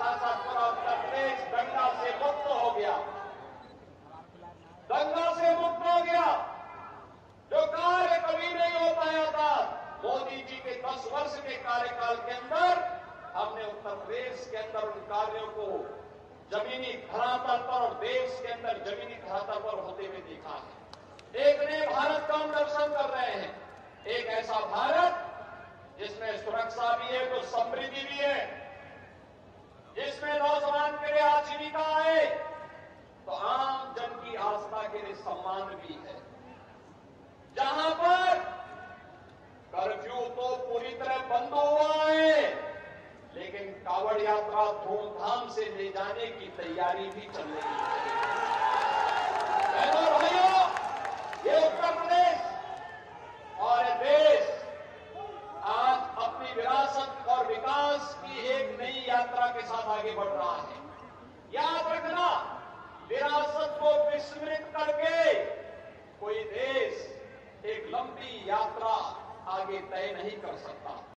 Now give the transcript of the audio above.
साथ पूरा उत्तर प्रदेश दंगा से मुक्त हो गया, दंगा से मुक्त हो गया। जो कार्य कभी नहीं हो पाया था, मोदी जी के 10 वर्ष के कार्यकाल के अंदर हमने उत्तर प्रदेश के अंदर उन कार्यों को जमीनी धरातल पर और देश के अंदर जमीनी धरातल पर होते हुए देखा है। एक नए भारत का हम दर्शन कर रहे हैं, एक ऐसा भारत जिसमें सुरक्षा भी है, तो समृद्धि भी है, जिसमें नौजवान के लिए आजीविका है, तो आम जन की आस्था के लिए सम्मान भी है, जहां पर कर्फ्यू तो पूरी तरह बंद हुआ है, लेकिन कावड़ यात्रा धूमधाम से ले जाने की तैयारी भी चल रही है। बहनों और भाइयों, ये उत्तर प्रदेश और ये देश आज अपनी विरासत और विकास की एक नई यात्रा के साथ आगे बढ़ रहा है। याद रखना, विरासत को विस्मृत करके कोई देश एक लंबी यात्रा आगे तय नहीं कर सकता।